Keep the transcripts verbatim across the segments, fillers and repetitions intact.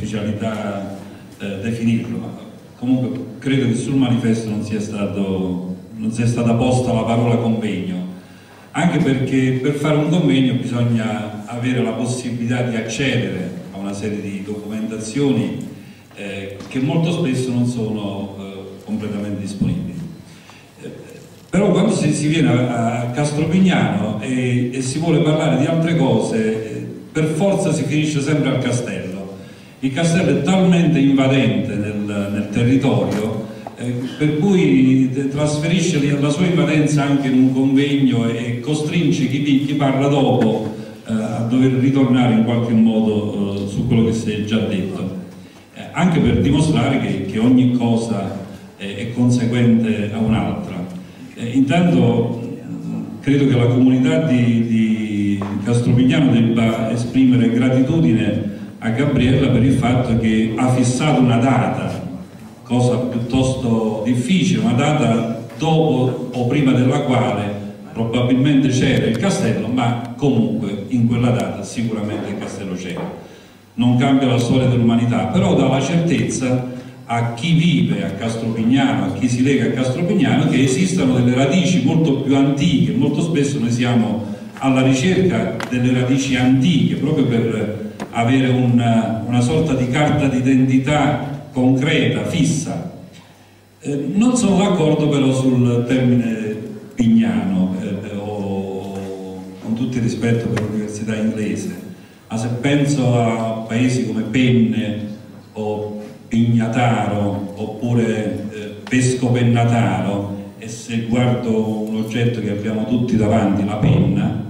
superficialità eh, definirlo, ma comunque credo che sul manifesto non sia, stato, non sia stata posta la parola convegno, anche perché per fare un convegno bisogna avere la possibilità di accedere a una serie di documentazioni eh, che molto spesso non sono eh, completamente disponibili. Eh, però quando si, si viene a, a Castropignano e, e si vuole parlare di altre cose, eh, per forza si finisce sempre al castello. Il castello è talmente invadente nel, nel territorio eh, per cui trasferisce la sua invadenza anche in un convegno e costringe chi, chi parla dopo eh, a dover ritornare in qualche modo eh, su quello che si è già detto, eh, anche per dimostrare che, che ogni cosa è, è conseguente a un'altra. Eh, intanto credo che la comunità di, di Castropignano debba esprimere gratitudine a Gabriella per il fatto che ha fissato una data, cosa piuttosto difficile, una data dopo o prima della quale probabilmente c'era il castello, ma comunque in quella data sicuramente il castello c'era. Non cambia la storia dell'umanità, però dà la certezza a chi vive a Castropignano, a chi si lega a Castropignano, che esistano delle radici molto più antiche. Molto spesso noi siamo alla ricerca delle radici antiche proprio per avere una, una sorta di carta d'identità concreta, fissa. Eh, non sono d'accordo però sul termine pignano, eh, o, con tutto il rispetto per l'università inglese, ma se penso a paesi come Penne o Pignataro oppure eh, Pescopennataro, e se guardo un oggetto che abbiamo tutti davanti, la penna,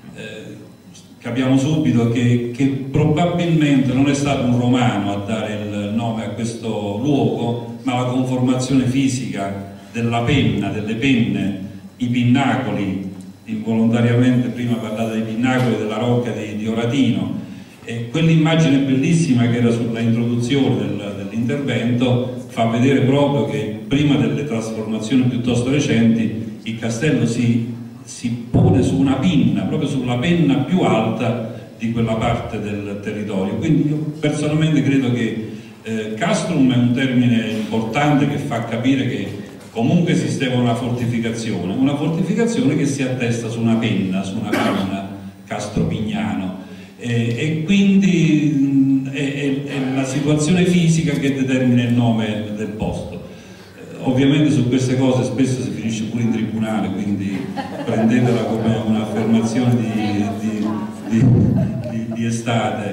capiamo subito che, che probabilmente non è stato un romano a dare il nome a questo luogo, ma la conformazione fisica della penna, delle penne, i pinnacoli, involontariamente prima parlate dei pinnacoli della rocca di, di Oratino, e quell'immagine bellissima che era sulla introduzione del, dell'intervento fa vedere proprio che prima delle trasformazioni piuttosto recenti il castello si si pone su una pinna, proprio sulla penna più alta di quella parte del territorio. Quindi io personalmente credo che eh, castrum è un termine importante che fa capire che comunque esisteva una fortificazione, una fortificazione che si attesta su una penna, su una penna Castropignano, e, e quindi mh, è, è, è la situazione fisica che determina il nome del posto. Ovviamente su queste cose spesso si finisce pure in tribunale, quindi prendetela come un'affermazione di, di, di, di, di estate.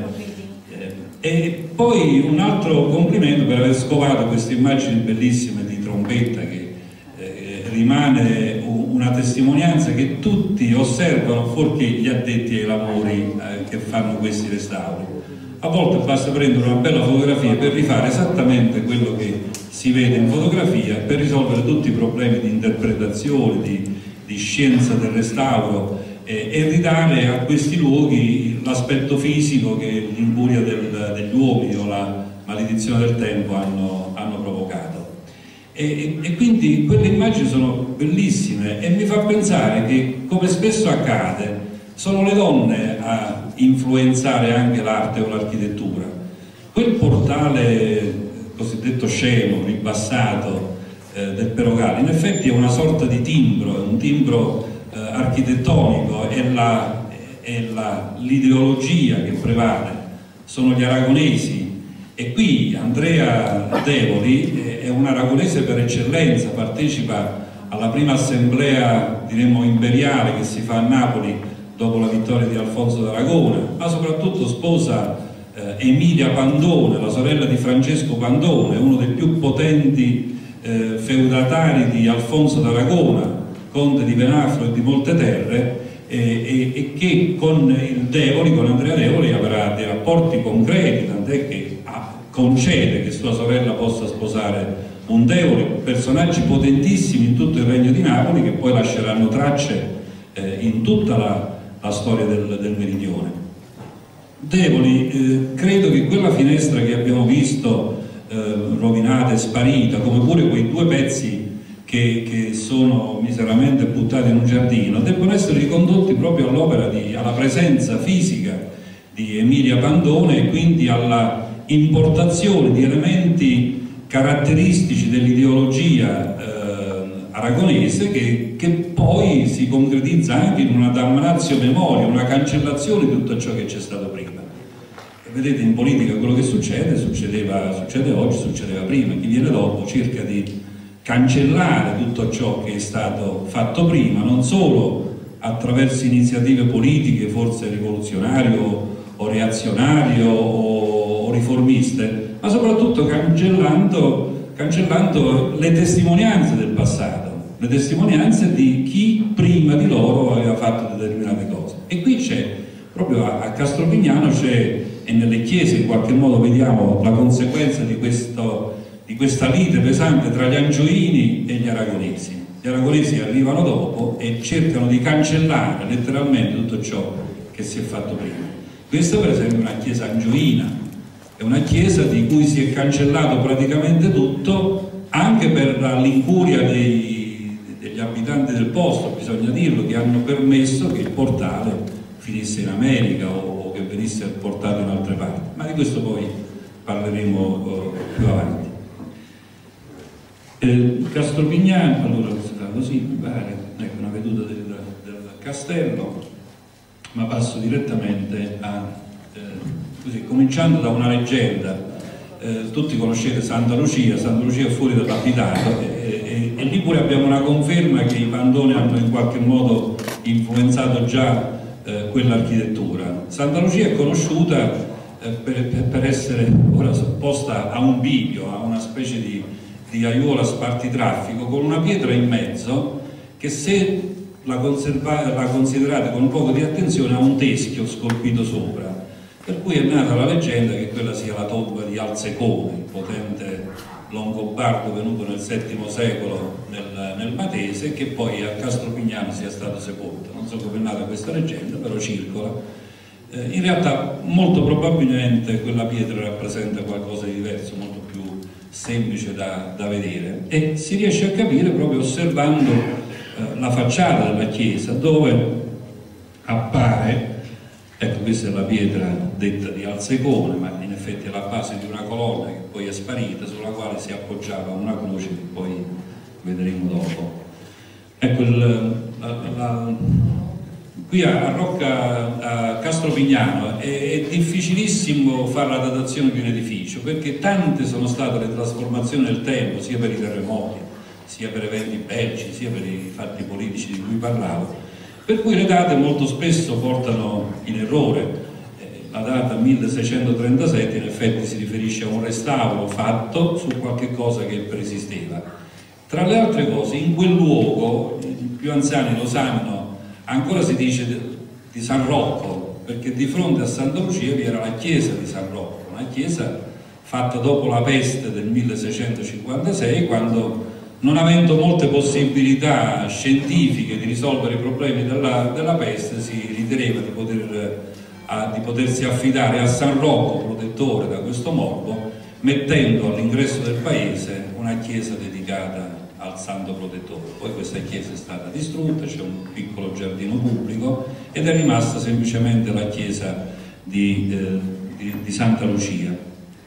E poi un altro complimento per aver scovato queste immagini bellissime di trombetta, che eh, rimane una testimonianza che tutti osservano, fuorché gli addetti ai lavori eh, che fanno questi restauri. A volte basta prendere una bella fotografia per rifare esattamente quello che si vede in fotografia, per risolvere tutti i problemi di interpretazione, di, di scienza del restauro, eh, e ridare a questi luoghi l'aspetto fisico che l'incuria del, degli uomini o la maledizione del tempo hanno, hanno provocato. E, e quindi quelle immagini sono bellissime e mi fa pensare che, come spesso accade, sono le donne a influenzare anche l'arte o l'architettura. Quel portale cosiddetto scemo, ribassato eh, del Perogalo, in effetti è una sorta di timbro, è un timbro eh, architettonico, è l'ideologia che prevale, sono gli aragonesi, e qui Andrea Devoli è, è un aragonese per eccellenza, partecipa alla prima assemblea, diremmo, imperiale che si fa a Napoli dopo la vittoria di Alfonso d'Aragona, ma soprattutto sposa eh, Emilia Pandone, la sorella di Francesco Pandone, uno dei più potenti eh, feudatari di Alfonso d'Aragona, conte di Venafro e di molte terre, e, e, e che con il Devoli, con Andrea Devoli, avrà dei rapporti concreti, tant'è che ah, concede che sua sorella possa sposare un Devoli, personaggi potentissimi in tutto il Regno di Napoli, che poi lasceranno tracce eh, in tutta la la storia del, del meridione. Devoli, eh, credo che quella finestra che abbiamo visto eh, rovinata e sparita, come pure quei due pezzi che, che sono miseramente buttati in un giardino, debbono essere ricondotti proprio all'opera, alla presenza fisica di Emilia Pandone, e quindi alla importazione di elementi caratteristici dell'ideologia eh, aragonese che, che poi si concretizza anche in una damnatio memoria, una cancellazione di tutto ciò che c'è stato prima. E vedete, in politica quello che succede, succedeva, succede oggi, succedeva prima. Chi viene dopo cerca di cancellare tutto ciò che è stato fatto prima, non solo attraverso iniziative politiche forse rivoluzionarie o, o reazionarie o, o riformiste, ma soprattutto cancellando, cancellando le testimonianze del passato, le testimonianze di chi prima di loro aveva fatto determinate cose. E qui c'è, proprio a, a Castropignano c'è, e nelle chiese in qualche modo vediamo la conseguenza di, questo, di questa lite pesante tra gli angioini e gli aragonesi. Gli aragonesi arrivano dopo e cercano di cancellare letteralmente tutto ciò che si è fatto prima. Questa per esempio è una chiesa angioina, è una chiesa di cui si è cancellato praticamente tutto, anche per l'incuria dei, degli abitanti del posto, bisogna dirlo, che hanno permesso che il portale finisse in America o, o che venisse portato in altre parti, ma di questo poi parleremo uh, più avanti. Eh, Castropignano, allora si fa così, mi pare, ecco una veduta del, del castello, ma passo direttamente a, eh, così, cominciando da una leggenda. Eh, tutti conoscete Santa Lucia, Santa Lucia è fuori dall'abitato e, e, e lì pure abbiamo una conferma che i Pandoni hanno in qualche modo influenzato già eh, quell'architettura. Santa Lucia è conosciuta eh, per, per essere ora sopposta a un bivio, a una specie di di aiuola spartitraffico con una pietra in mezzo che, se la, la considerate con un poco di attenzione, ha un teschio scolpito sopra, per cui è nata la leggenda che quella sia la tomba di Alcecone, il potente longobardo venuto nel settimo secolo nel, nel Matese, che poi a Castropignano sia stato sepolto. Non so come è nata questa leggenda, però circola. Eh, in realtà molto probabilmente quella pietra rappresenta qualcosa di diverso, molto più semplice da, da vedere, e si riesce a capire proprio osservando eh, la facciata della chiesa, dove appare, ecco, questa è la pietra detta di Alcecone, ma in effetti è la base di una colonna che poi è sparita, sulla quale si appoggiava una croce che poi vedremo dopo. Ecco, il, la, la, qui a, a Rocca, a Castropignano è, è difficilissimo fare la datazione di un edificio, perché tante sono state le trasformazioni nel tempo, sia per i terremoti, sia per eventi bellici, sia per i fatti politici di cui parlavo, per cui le date molto spesso portano in errore. La data milleseicentotrentasette in effetti si riferisce a un restauro fatto su qualche cosa che preesisteva. Tra le altre cose, in quel luogo, i più anziani lo sanno, ancora si dice di San Rocco, perché di fronte a Santa Lucia vi era la chiesa di San Rocco, una chiesa fatta dopo la peste del milleseicentocinquantasei, quando, non avendo molte possibilità scientifiche di risolvere i problemi della, della peste, si riteneva di, poter, a, di potersi affidare a San Rocco, protettore da questo morbo, mettendo all'ingresso del paese una chiesa dedicata al santo protettore. Poi questa chiesa è stata distrutta, c'è un piccolo giardino pubblico ed è rimasta semplicemente la chiesa di, eh, di, di Santa Lucia.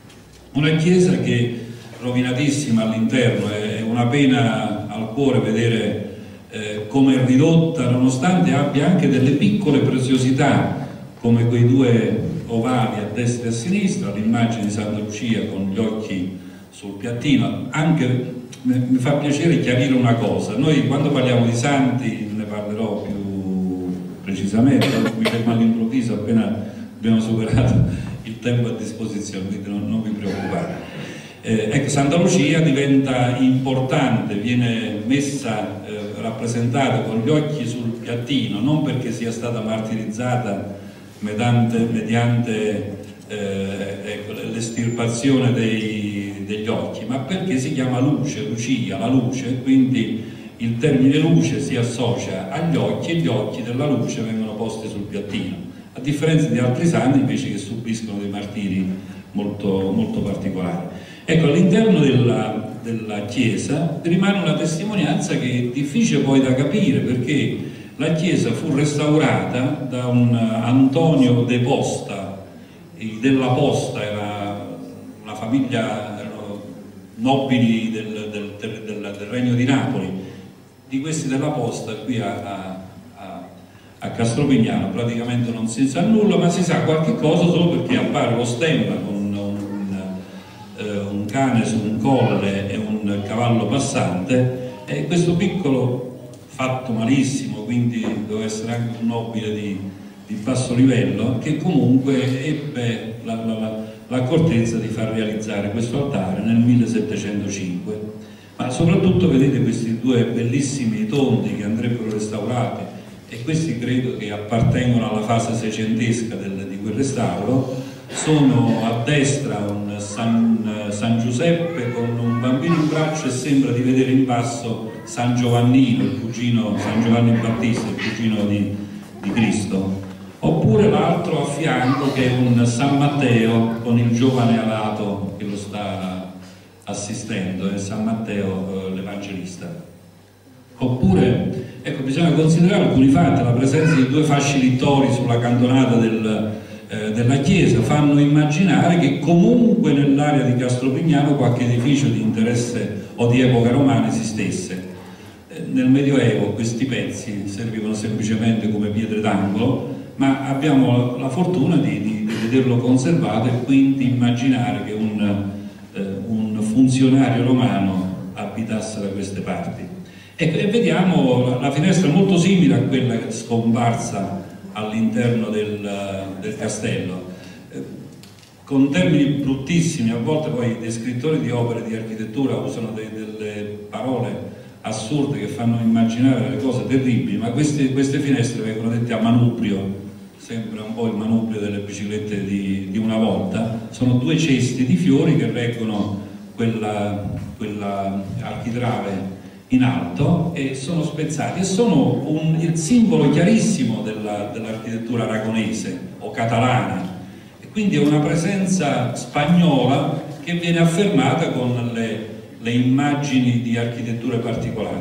Una chiesa che, rovinatissima all'interno, è una pena al cuore vedere eh, come è ridotta, nonostante abbia anche delle piccole preziosità, come quei due ovali a destra e a sinistra, l'immagine di Santa Lucia con gli occhi sul piattino. Anche mi fa piacere chiarire una cosa: noi quando parliamo di santi, ne parlerò più precisamente, mi fermo all'improvviso appena abbiamo superato il tempo a disposizione, quindi non, non vi preoccupate. Eh, ecco, Santa Lucia diventa importante, viene messa, eh, rappresentata con gli occhi sul piattino, non perché sia stata martirizzata mediante, mediante eh, ecco, l'estirpazione dei, degli occhi, ma perché si chiama luce, Lucia, la luce, quindi il termine luce si associa agli occhi e gli occhi della luce vengono posti sul piattino, a differenza di altri santi invece che subiscono dei martiri molto, molto particolari. Ecco, all'interno della, della chiesa rimane una testimonianza che è difficile poi da capire, perché la chiesa fu restaurata da un Antonio de Posta. Il della Posta era famiglia, erano nobili del, del, del, del, del Regno di Napoli. Di questi della Posta qui a, a, a, a Castropignano praticamente non si sa nulla, ma si sa qualche cosa solo perché appare lo stemma con un, un, eh, un cane su un colle e un cavallo passante, e questo piccolo, fatto malissimo, quindi doveva essere anche un nobile di, di basso livello, che comunque ebbe l'accortezza la, la, di far realizzare questo altare nel millesettecentocinque. Ma soprattutto vedete questi due bellissimi tondi che andrebbero restaurati, e questi credo che appartengono alla fase seicentesca del, di quel restauro. Sono a destra un San, San Giuseppe con un bambino in braccio, e sembra di vedere in basso San Giovannino, il cugino, San Giovanni Battista, il cugino di, di Cristo. Oppure l'altro a fianco che è un San Matteo con il giovane alato che lo sta assistendo, è San Matteo eh, l'Evangelista. Oppure, ecco, bisogna considerare alcuni fatti. La presenza di due fasci littori sulla cantonata del, eh, della chiesa fanno immaginare che comunque nell'area di Castropignano qualche edificio di interesse o di epoca romana esistesse. Eh, nel Medioevo questi pezzi servivano semplicemente come pietre d'angolo, ma abbiamo la fortuna di, di, di vederlo conservato, e quindi immaginare che un, eh, un funzionario romano abitasse da queste parti. Ecco, e vediamo la, la finestra molto simile a quella scomparsa all'interno del, del castello, eh, con termini bruttissimi. A volte poi i descrittori di opere di architettura usano de, delle parole assurde che fanno immaginare delle cose terribili, ma queste, queste finestre vengono dette a manubrio. Sembra un po' il manubrio delle biciclette di, di una volta. Sono due cesti di fiori che reggono quella, quella architrave in alto, e sono spezzati, e sono un, il simbolo chiarissimo dell'architettura dell aragonese o catalana, e quindi è una presenza spagnola che viene affermata con le, le immagini di architetture particolari.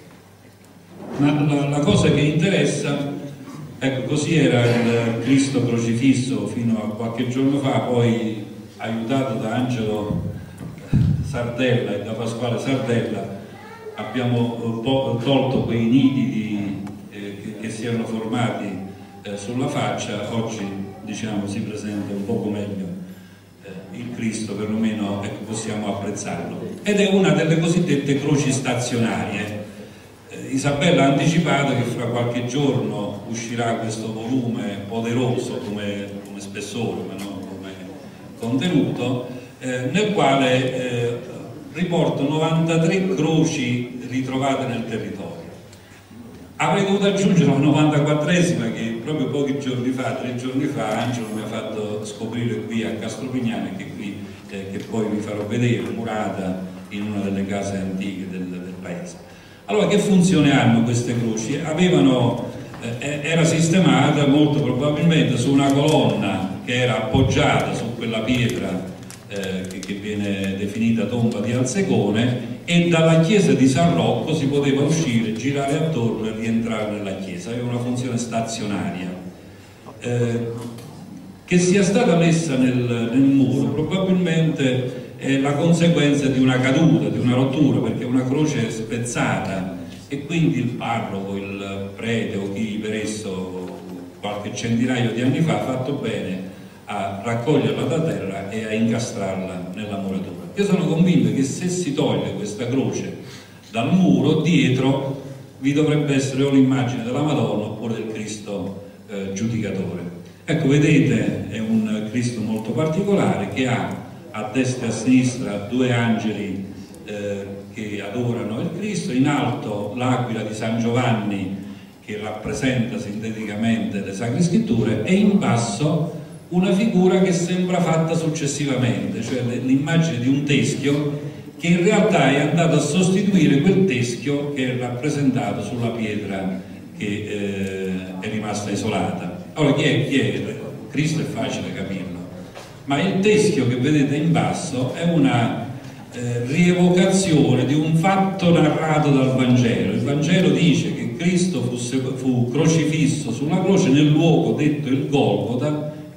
Ma la, la cosa che interessa, ecco, così era il Cristo crocifisso fino a qualche giorno fa, poi aiutato da Angelo Sardella e da Pasquale Sardella abbiamo tolto quei nidi di, eh, che, che si erano formati eh, sulla faccia. Oggi, diciamo, si presenta un poco meglio eh, il Cristo, perlomeno, ecco, possiamo apprezzarlo. Ed è una delle cosiddette croci stazionarie. Isabella ha anticipato che fra qualche giorno uscirà questo volume poderoso come, come spessore, ma non come contenuto, eh, nel quale eh, riporta novantatré croci ritrovate nel territorio. Avrei dovuto aggiungere la novantaquattresima che proprio pochi giorni fa, tre giorni fa, Angelo mi ha fatto scoprire qui a Castropignano, e che qui eh, che poi vi farò vedere, murata in una delle case antiche del, del paese. Allora, che funzione hanno queste croci? Avevano, eh, era sistemata molto probabilmente su una colonna che era appoggiata su quella pietra eh, che, che viene definita tomba di Alsecone, e dalla chiesa di San Rocco si poteva uscire, girare attorno e rientrare nella chiesa. Aveva una funzione stazionaria. Eh, che sia stata messa nel, nel muro probabilmente è la conseguenza di una caduta, di una rottura, perché una croce è spezzata, e quindi il parroco, il prete o chi per esso qualche centinaio di anni fa ha fatto bene a raccoglierla da terra e a incastrarla nella muratura. Io sono convinto che se si toglie questa croce dal muro, dietro vi dovrebbe essere o l'immagine della Madonna oppure del Cristo eh, giudicatore. Ecco, vedete, è un Cristo molto particolare che ha a destra e a sinistra due angeli eh, che adorano il Cristo, in alto l'aquila di San Giovanni che rappresenta sinteticamente le Sacre Scritture, e in basso una figura che sembra fatta successivamente, cioè l'immagine di un teschio che in realtà è andato a sostituire quel teschio che è rappresentato sulla pietra che eh, è rimasta isolata. Allora, chi è, chi è? Cristo è facile capirlo, ma il teschio che vedete in basso è una eh, rievocazione di un fatto narrato dal Vangelo. Il Vangelo dice che Cristo fu, fu crocifisso sulla croce nel luogo detto il Golgota,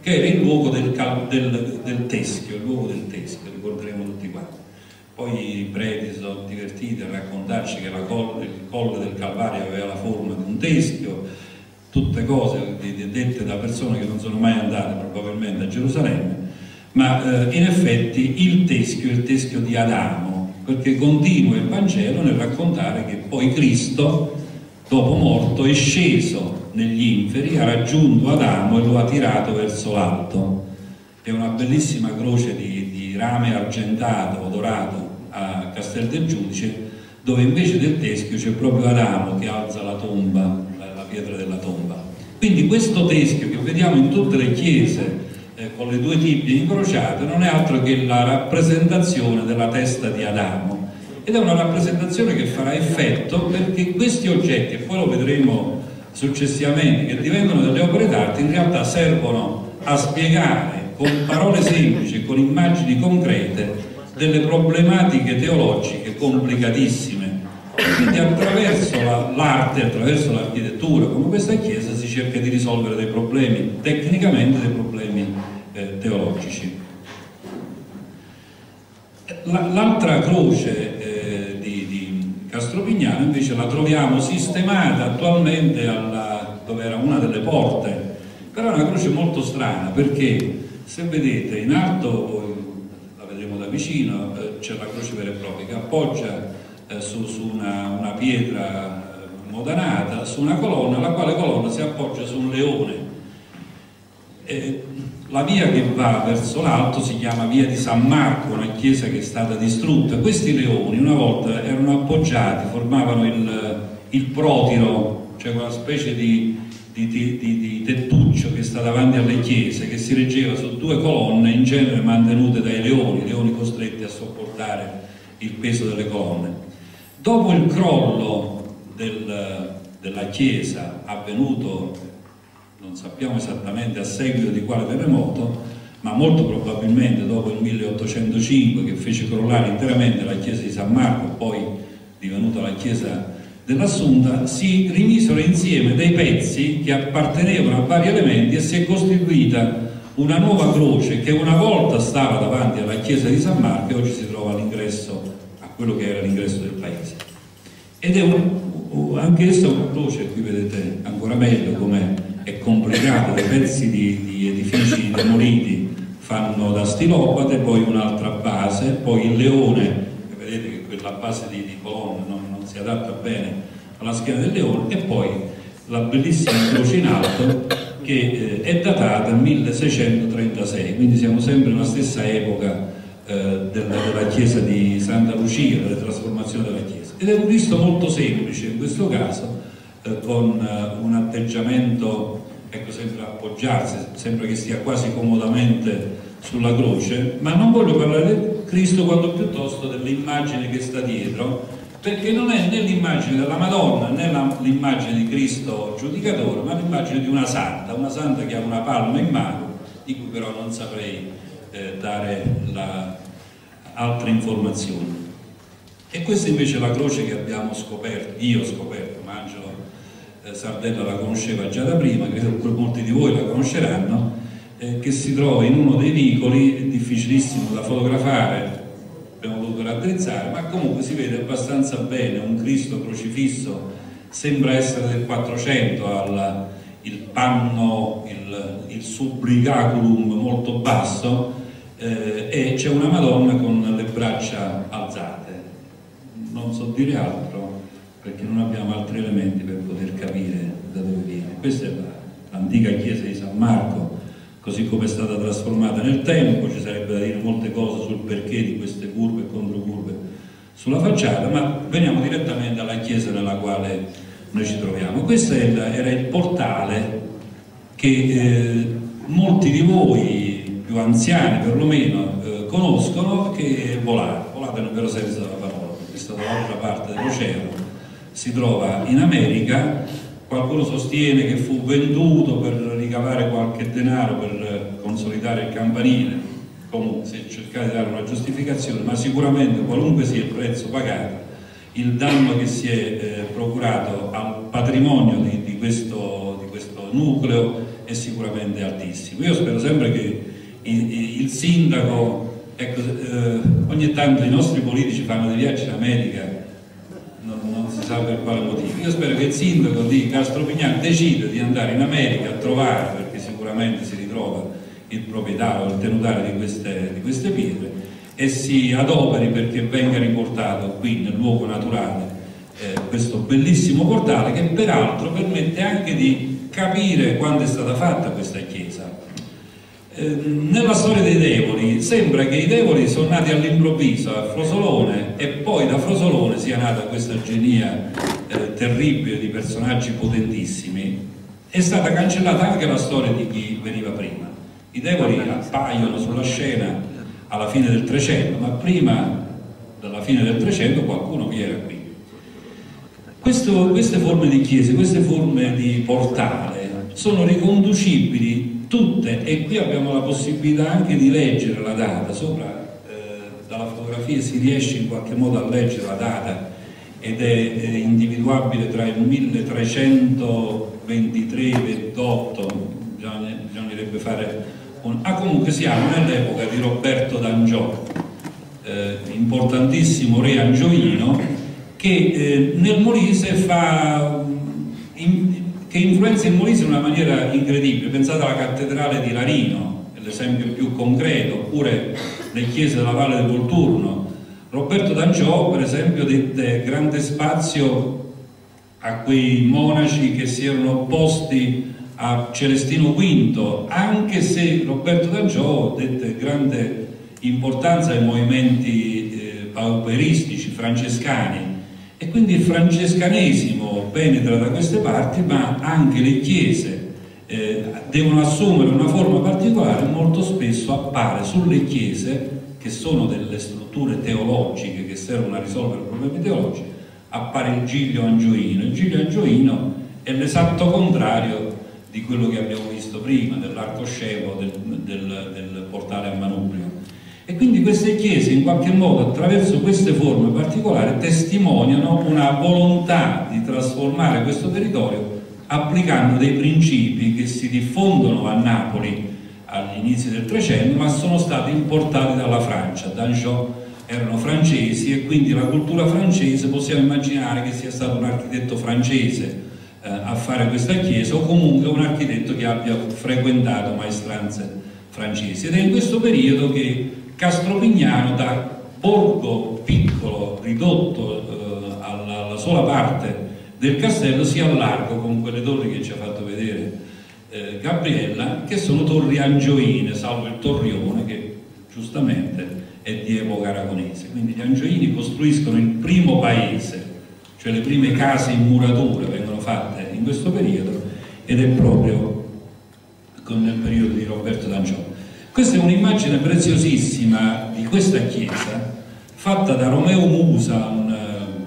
che era il luogo del, del, del teschio, il luogo del teschio, ricorderemo tutti quanti. Poi i preti si sono divertiti a raccontarci che la colle, il colle del Calvario aveva la forma di un teschio, tutte cose dette da persone che non sono mai andate probabilmente a Gerusalemme, ma eh, in effetti il teschio è il teschio di Adamo, perché continua il Vangelo nel raccontare che poi Cristo, dopo morto, è sceso negli inferi, ha raggiunto Adamo e lo ha tirato verso l'alto. È una bellissima croce di, di rame argentato, dorato, a Castel del Giudice, dove invece del teschio c'è proprio Adamo che alza la tomba, la, la pietra della tomba. Quindi questo teschio che vediamo in tutte le chiese eh, con le due tibie incrociate non è altro che la rappresentazione della testa di Adamo, ed è una rappresentazione che farà effetto perché questi oggetti, e poi lo vedremo successivamente, che diventano delle opere d'arte, in realtà servono a spiegare con parole semplici, con immagini concrete, delle problematiche teologiche complicatissime. Quindi attraverso l'arte, attraverso l'architettura, come questa chiesa, si cerca di risolvere dei problemi, tecnicamente dei problemi eh, teologici. L'altra croce eh, di, di Castropignano invece la troviamo sistemata attualmente alla, dove era una delle porte, però è una croce molto strana, perché se vedete in alto, la vedremo da vicino, eh, c'è la croce vera e propria che appoggia eh, su, su una, una pietra eh, modanata, su una colonna, la quale colonna si appoggia su un leone. Eh, la via che va verso l'alto si chiama via di San Marco, una chiesa che è stata distrutta. Questi leoni una volta erano appoggiati, formavano il, il protiro, cioè quella specie di Di, di, di tettuccio che sta davanti alle chiese, che si reggeva su due colonne, in genere mantenute dai leoni, leoni costretti a sopportare il peso delle colonne. Dopo il crollo del, della chiesa, avvenuto, non sappiamo esattamente a seguito di quale terremoto, ma molto probabilmente dopo il milleottocentocinque, che fece crollare interamente la chiesa di San Marco, poi divenuta la chiesa dell'Assunta, si rimisero insieme dei pezzi che appartenevano a vari elementi e si è costituita una nuova croce che una volta stava davanti alla chiesa di San Marco e oggi si trova all'ingresso, a quello che era l'ingresso del paese. Ed è un, anche essa una croce, qui vedete ancora meglio come è complicata, dei pezzi di, di edifici demoliti fanno da stilopate, poi un'altra base, poi il leone, e vedete che quella base di, di colonne non si adatta bene alla schiena del leone, e poi la bellissima croce in alto che eh, è datata milleseicentotrentasei, quindi siamo sempre nella stessa epoca eh, della, della chiesa di Santa Lucia, della trasformazione della chiesa. Ed è un Cristo molto semplice in questo caso, eh, con eh, un atteggiamento, ecco, sempre appoggiarsi, sembra che stia quasi comodamente sulla croce, ma non voglio parlare del Cristo quanto piuttosto dell'immagine che sta dietro, perché non è né l'immagine della Madonna né l'immagine di Cristo giudicatore, ma l'immagine di una santa, una santa che ha una palma in mano, di cui però non saprei eh, dare la, altre informazioni. E questa invece è la croce che abbiamo scoperto, io ho scoperto, ma Angelo eh, Sardella la conosceva già da prima, credo che molti di voi la conosceranno, eh, che si trova in uno dei vicoli, difficilissimo da fotografare, abbiamo dovuto raddrizzare, ma comunque si vede abbastanza bene un Cristo crocifisso, sembra essere del quattrocento, ha il panno, il, il subrigaculum molto basso, eh, e c'è una Madonna con le braccia alzate. Non so dire altro perché non abbiamo altri elementi per poter capire da dove viene. Questa è l'antica chiesa di San Marco, così come è stata trasformata nel tempo. Ci sarebbe da dire molte cose sul perché di queste curve e controcurve sulla facciata, ma veniamo direttamente alla chiesa nella quale noi ci troviamo. Questo era il portale che eh, molti di voi, più anziani perlomeno, eh, conoscono, che è Volate, Volate nel vero senso della parola, perché è stata dall'altra parte dell'oceano, si trova in America. Qualcuno sostiene che fu venduto per ricavare qualche denaro per consolidare il campanile, comunque si è cercato di dare una giustificazione, ma sicuramente qualunque sia il prezzo pagato, il danno che si è eh, procurato al patrimonio di, di, questo, di questo nucleo è sicuramente altissimo. Io spero sempre che il, il sindaco, ecco, eh, ogni tanto i nostri politici fanno dei viaggi in America, non, non si sa per quale motivo. Io spero che il sindaco di Castropignano decida di andare in America a trovare, perché sicuramente si ritrova il proprietario, il tenutario di queste, di queste pietre, e si adoperi perché venga riportato qui nel luogo naturale eh, questo bellissimo portale, che peraltro permette anche di capire quando è stata fatta questa chiesa. Eh, nella storia dei Devoli sembra che i Devoli sono nati all'improvviso a Frosolone e poi da Frosolone sia nata questa genia eh, terribile di personaggi potentissimi. È stata cancellata anche la storia di chi veniva prima. I Devoli appaiono sulla scena alla fine del Trecento, ma prima della fine del Trecento qualcuno vi era qui. Questo, queste forme di chiese, queste forme di portale sono riconducibili tutte, e qui abbiamo la possibilità anche di leggere la data. Sopra eh, dalla fotografia si riesce in qualche modo a leggere la data ed è, è individuabile tra il milletrecentoventitré ventotto, bisogna, bisognerebbe fare un... ah comunque siamo nell'epoca di Roberto d'Angiò, eh, importantissimo re angioino, che eh, nel Molise fa, in, che influenza il Molise in una maniera incredibile. Pensate alla cattedrale di Larino, è l'esempio più concreto, oppure le chiese della Valle del Volturno. Roberto d'Angiò, per esempio, dette grande spazio a quei monaci che si erano opposti a Celestino quinto, anche se Roberto d'Angiò dette grande importanza ai movimenti eh, pauperistici francescani. E quindi il francescanesimo penetra da queste parti, ma anche le chiese eh, devono assumere una forma particolare. Molto spesso appare sulle chiese, che sono delle strutture teologiche che servono a risolvere problemi teologici, appare il Giglio angioino. Il Giglio angioino è l'esatto contrario di quello che abbiamo visto prima, dell'arcoscemo, del, del, del portale a manubrio. E quindi queste chiese in qualche modo, attraverso queste forme particolari, testimoniano una volontà di trasformare questo territorio applicando dei principi che si diffondono a Napoli agli inizi del Trecento, ma sono stati importati dalla Francia. D'Angiò erano francesi e quindi la cultura francese, possiamo immaginare che sia stato un architetto francese eh, a fare questa chiesa, o comunque un architetto che abbia frequentato maestranze francesi. Ed è in questo periodo che Castropignano, da borgo piccolo, ridotto eh, alla, alla sola parte del castello, si allarga con quelle torri che ci ha fatto vedere eh, Gabriella, che sono torri angioine, salvo il torrione che giustamente è di epoca aragonese. Quindi gli angioini costruiscono il primo paese, cioè le prime case in muratura vengono fatte in questo periodo, ed è proprio con nel periodo di Roberto d'Angiò. Questa è un'immagine preziosissima di questa chiesa, fatta da Romeo Musa, un,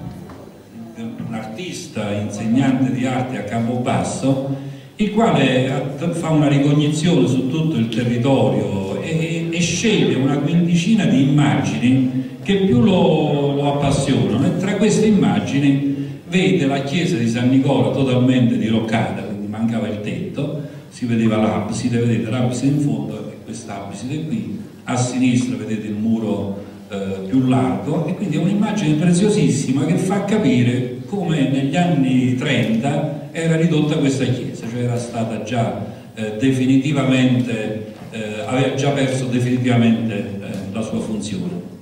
un artista, insegnante di arte a Campobasso, il quale fa una ricognizione su tutto il territorio e, e sceglie una quindicina di immagini che più lo, lo appassionano, e tra queste immagini vede la chiesa di San Nicola totalmente diroccata, quindi mancava il tetto, si vedeva l'abside, vedete l'abside in fondo, quest'abside qui, a sinistra vedete il muro eh, più largo, e quindi è un'immagine preziosissima che fa capire come negli anni trenta era ridotta questa chiesa, cioè era stata già eh, definitivamente, eh, aveva già perso definitivamente eh, la sua funzione.